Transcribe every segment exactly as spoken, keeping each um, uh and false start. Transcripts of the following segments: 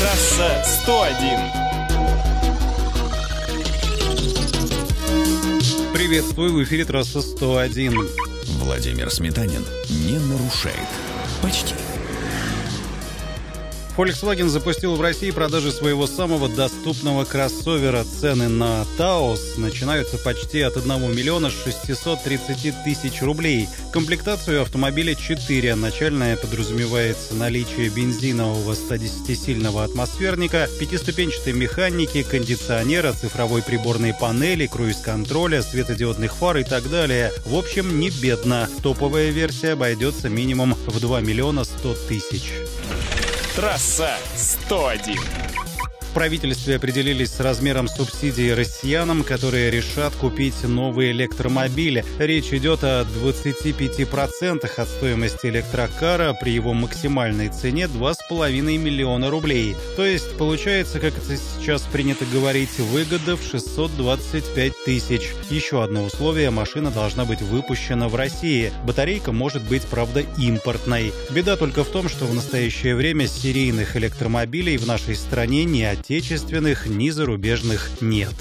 Трасса сто один. Приветствую, в эфире Трасса сто один. Владимир Сметанин не нарушает. Почти. Volkswagen запустил в России продажи своего самого доступного кроссовера. Цены на Таос начинаются почти от одного миллиона шестисот тридцати тысяч рублей. Комплектацию автомобиля четыре. Начальная подразумевается наличие бензинового сто десятисильного атмосферника, пятиступенчатой механики, кондиционера, цифровой приборной панели, круиз-контроля, светодиодных фар и так далее. В общем, не бедно. Топовая версия обойдется минимум в два миллиона сто тысяч. Трасса сто один. В правительстве определились с размером субсидий россиянам, которые решат купить новые электромобили. Речь идет о двадцати пяти процентах от стоимости электрокара при его максимальной цене два с половиной миллиона рублей. То есть получается, как это сейчас принято говорить, выгода в шестьсот двадцать пять тысяч. Еще одно условие: машина должна быть выпущена в России. Батарейка может быть, правда, импортной. Беда только в том, что в настоящее время серийных электромобилей в нашей стране не отечественных, ни зарубежных нет.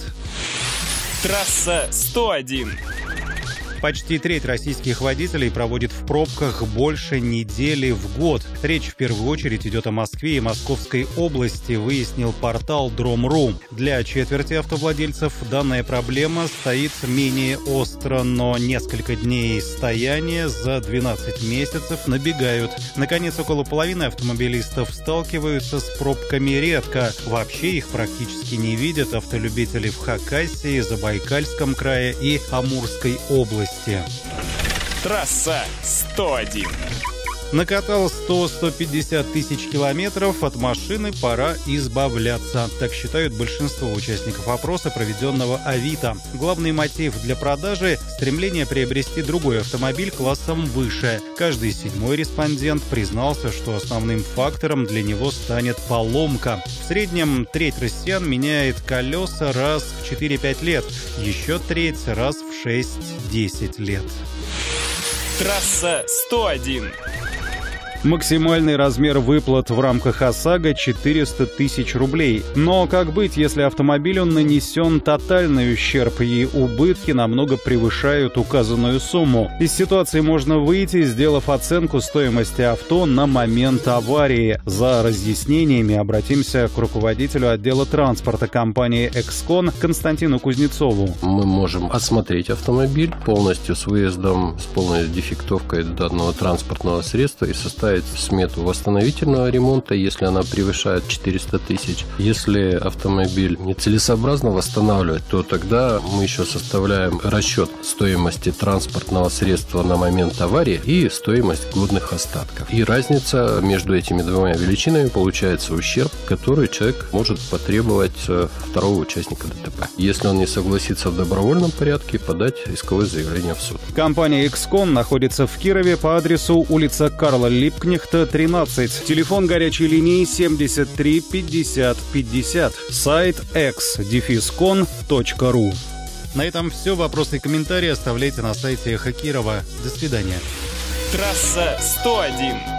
Трасса сто один. Почти треть российских водителей проводит в пробках больше недели в год. Речь в первую очередь идет о Москве и Московской области, выяснил портал дром точка ру. Для четверти автовладельцев данная проблема стоит менее остро, но несколько дней стояния за двенадцать месяцев набегают. Наконец, около половины автомобилистов сталкиваются с пробками редко. Вообще их практически не видят автолюбители в Хакасии, Забайкальском крае и Амурской области. Трасса сто один. Накатал сто - сто пятьдесят тысяч километров, от машины пора избавляться. Так считают большинство участников опроса, проведенного Авито. Главный мотив для продажи – стремление приобрести другой автомобиль классом выше. Каждый седьмой респондент признался, что основным фактором для него станет поломка. В среднем треть россиян меняет колеса раз в четыре-пять лет, еще треть раз в шесть-десять лет. Трасса сто один. Максимальный размер выплат в рамках ОСАГО – четыреста тысяч рублей. Но как быть, если автомобилю нанесен тотальный ущерб и убытки намного превышают указанную сумму? Из ситуации можно выйти, сделав оценку стоимости авто на момент аварии. За разъяснениями обратимся к руководителю отдела транспорта компании «Экскон» Константину Кузнецову. Мы можем осмотреть автомобиль полностью с выездом, с полной дефектовкой данного транспортного средства и составить смету восстановительного ремонта, если она превышает четыреста тысяч. Если автомобиль нецелесообразно восстанавливать, то тогда мы еще составляем расчет стоимости транспортного средства на момент аварии и стоимость годных остатков. И разница между этими двумя величинами получается ущерб, который человек может потребовать второго участника ДТП. Если он не согласится в добровольном порядке, подать исковое заявление в суд. Компания «Экскон» находится в Кирове по адресу улица Карла Липкнехта, тринадцать. Телефон горячей линии семьдесят три пятьдесят пятьдесят. Сайт экс дефис кон точка ру. На этом все. Вопросы и комментарии оставляйте на сайте Эхо Кирова. До свидания. Трасса сто один.